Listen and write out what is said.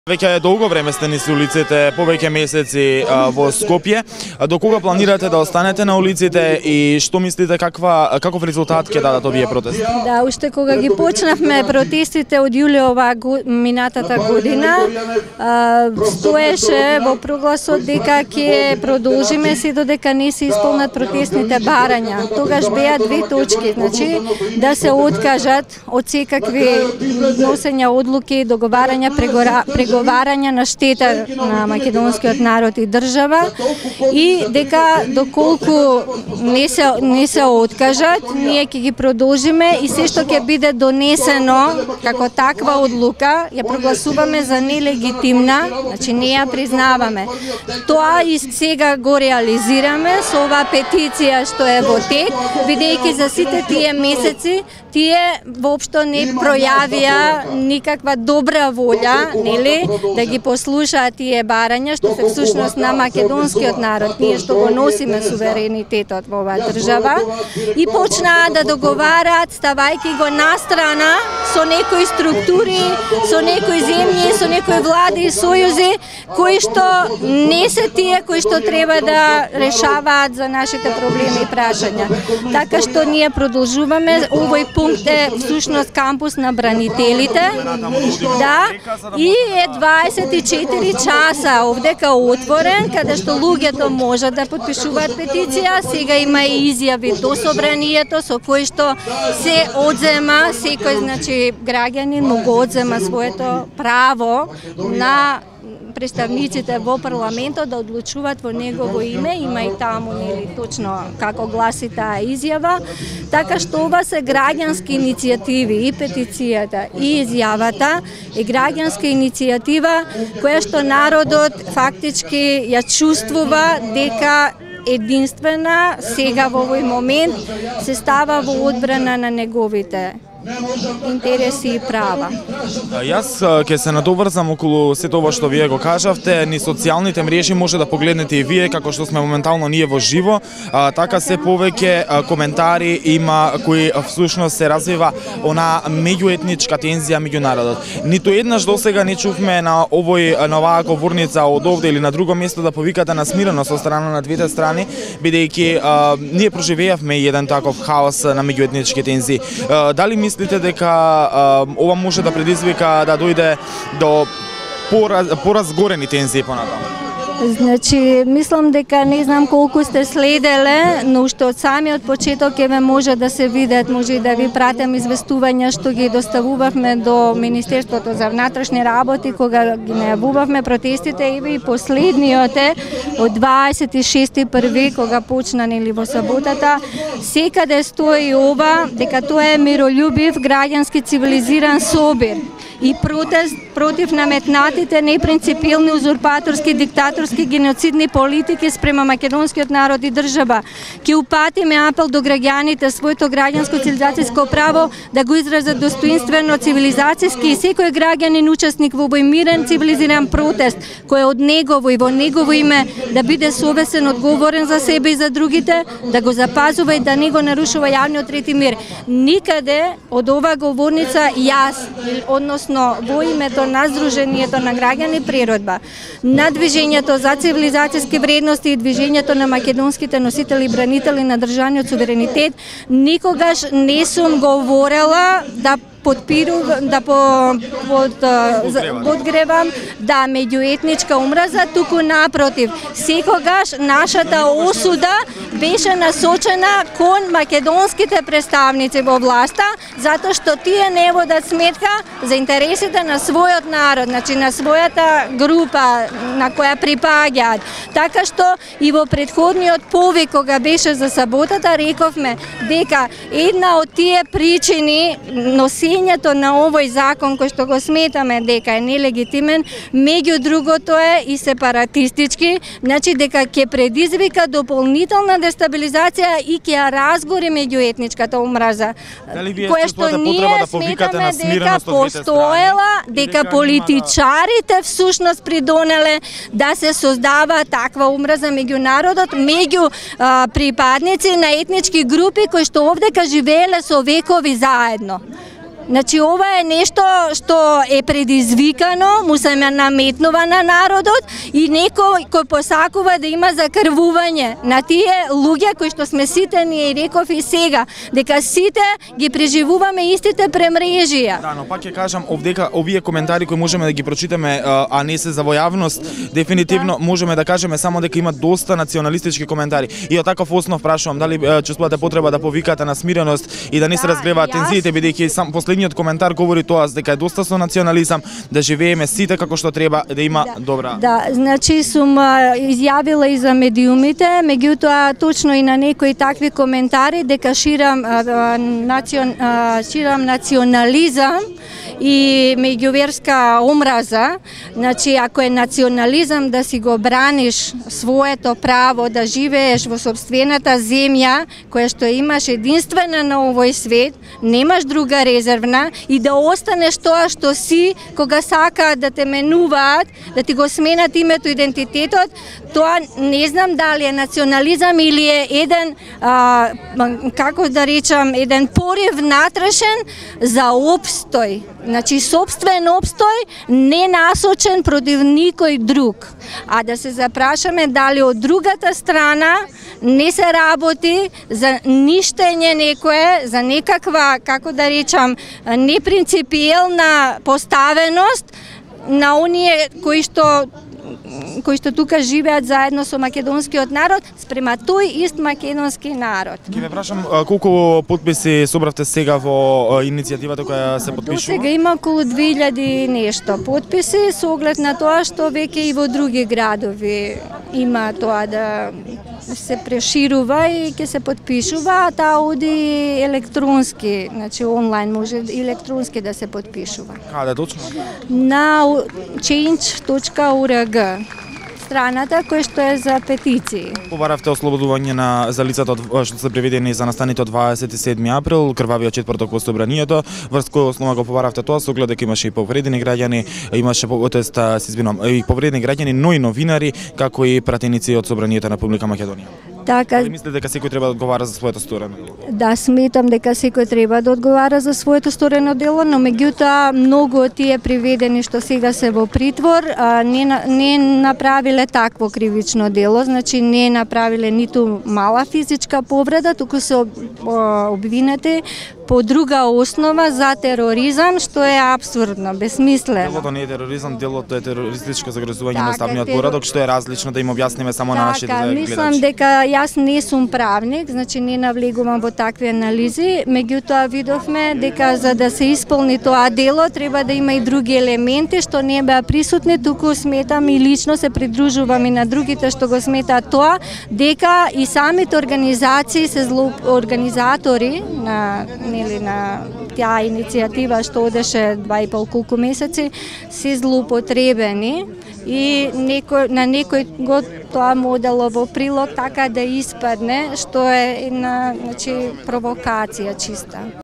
Веќе долго време сте низ улиците, повеќе месеци во Скопје. До кога планирате да останете на улиците и што мислите каков резултат ќе дадат овие протести? Да, уште кога ги почнавме протестите од јули минатата година, стоеше во прогласот дека ќе продолжиме се додека не се исполнат протестните барања. Тогаш беа две точки, значи да се откажат од секакви носења одлуки, договарања, преговарања на штета на македонскиот народ и држава, и дека доколку не се откажат, ние ќе ги продолжиме и се што ќе биде донесено како таква одлука ја прогласуваме за нелегитимна, значи не ја признаваме. Тоа и сега го реализираме со оваа петиција што е во тек, бидејќи за сите тие месеци тие воопшто не пројавија никаква добра волја, нели, да ги послушаат тие барања што се всушност на македонскиот народ, ние што го носиме суверенитетот во оваа држава, и почнаа да договараат ставајќи го настрана со некои структури, со некои земји, со некои влади и сојузи кои што не се тие кои што треба да решаваат за нашите проблеми и прашања. Така што ние продолжуваме, овој пункт е всушност кампус на бранителите, да, и е 24 часа овдека отворен, каде што луѓето можат да потпишуваат петиција. Сега има и изјави до собранието со кои што се одзема, секој, значи, граѓанин му го одзема своето право на представниците во парламентот да одлучуваат во негово име, има и таму, нели, точно како гласи таа изјава, така што ова се граѓански иницијативи, и петицијата, и изјавата е граѓанска иницијатива која што народот фактички ја чувствува дека единствена сега во овој момент се става во одбрана на неговите интереси и права. Јас ќе се надоврзам околу сето ова што вие го кажавте. Ни социјалните мрежи може да погледнете и вие, како што сме моментално ние во живо, така се повеќе коментари има кои всушност се развива она меѓуетничка тензија меѓу народот. Ниту еднаш досега не чувме на оваа говорница од овде или на друго место да повикате на смиреност од страна на двете страни, бидејќи ние проживеавме еден таков хаос на меѓуетнички тензии. Дали мислите дека ова може да предизвика да дојде до поразгорени тензии понатаму? Значи, мислам дека не знам колку сте следеле, но уште од самиот почеток еве може да се видат, може и да ви пратам известувања што ги доставувавме до Министерството за внатрешни работи кога ги најавувавме протестите, еве и последниот е од 26.1. кога почна, нели, во саботата. Секаде стои ова дека тоа е мирољубив, граѓански, цивилизиран собир и протест против наметнатите непринципилни, узурпаторски, диктаторски, геноцидни политики спрема македонскиот народ и држава. Ќе упатиме апел до граѓаните своето граѓанско цивилизацијско право да го изразат достоинствено, цивилизацијски, и секој граѓанин учесник во овој мирен цивилизиран протест кој е од негово и во негово име да биде совесен, одговорен за себе и за другите, да го запазува и да не го нарушува јавниот ред и мир. Никаде од оваа говорница јас, односно во името на Сдруженијето на граѓани Природба, на движењето за цивилизацијски вредности и движењето на македонските носители и бранители на државниот суверенитет, никогаш не сум говорела да подгревам да меѓуетничка омраза, туку напротив, секогаш нашата осуда беше насочена кон македонските представници во власта, затоа што тие не водат сметка за интересите на својот народ, значи на својата група на која припаѓаат. Така што и во претходниот повик кога беше за саботата рековме дека една од тие причини носењето на овој закон кој што го сметаме дека е нелегитимен, меѓу другото е и сепаратистички, значи дека ќе предизвика дополнителна дестабилизација и ќе ја разгори меѓуетничката омраза, која што ние сметаме дека постоела, дека политичарите всушност придонеле да се создава таква омраза меѓу народот, меѓу припадници на етнички групи кои што овдека живееле со векови заедно. Значи ова е нешто што е предизвикано, му се наметнува на народот и некој кој посакува да има закрвување на тие луѓе кои што сме сите, ние реков и сега, дека сите ги преживуваме истите премрежија. Да, но пак ќе кажам овдека овие коментари кои можеме да ги прочитаме, а не се за во јавност, дефинитивно можеме да кажеме само дека има доста националистички коментари. И од таков основ прашувам дали чувствувате потреба да повикате на смиреност и да не се разгреваат тензиите, бидејќи сам последниот коментар говори тоа дека е доста со национализам, да живееме сите како што треба, да има добра. Да, значи сум изјавила и за медиумите, меѓутоа точно и на некои такви коментари дека ширам национализам и меѓуверска омраза. Значи, ако е национализам да си го браниш своето право да живееш во собствената земја, која што имаш единствена на овој свет, немаш друга резервна и да останеш тоа што си кога сакаат да те менуваат, да ти го сменат името, идентитетот, тоа не знам дали е национализам или е еден, како да речам, еден порив внатрешен за опстој. Значи, собствен опстој, не насочен против никој друг. А да се запрашаме дали од другата страна не се работи за ништење некое, за некаква, како да речам, непринципиелна поставеност на оние кои што тука живеат заедно со македонскиот народ спрема тој ист македонски народ. Ќе ве прашам колку потписи собравте сега во иницијативата која се потпишува? До сега има околу 2000 нешто потписи, со оглед на тоа што веќе и во други градови има тоа да се преширува и ќе се потпишува, а таа оди електронски, значи онлайн може електронски да се потпишува. Каде точно? На change.org страната која што е за петиции. Побаравте ослободување за лицата што се приведени за настаните од 27 април, крвавиот четврток во собранието. Врз која основа го побаравте тоа, со оглед дека имаше и повредени граѓани, имаше и повредени граѓани, но и новинари, како и пратеници од собранието на Република Македонија. Така, дали мислите дека секој треба да одговара за своето сторено дело? Да, сметам дека секој треба да одговара за своето сторено дело, но меѓутоа многу од тие приведени што сега се во притвор не направиле такво кривично дело, значи не направиле ниту мала физичка повреда, туку се обвинети по друга основа за тероризам, што е апсурдно, бесмислено. Делото не е тероризам, делото е терористичко загрозување на уставниот поредок, што е различно, да им објасниме само на нашите гледачи. Мислам дека јас не сум правник, значи не навлегувам во такви анализи, меѓутоа видовме дека за да се исполни тоа дело треба да има и други елементи што не беа присутни, туку сметам и лично се придружувам и на другите што го сметаат тоа, дека и самите организации се организатори на таа иницијатива што одеше 2,5 колку месеци се злоупотребени и на некој го тоа модело во прилог така да испадне што е една провокација чиста.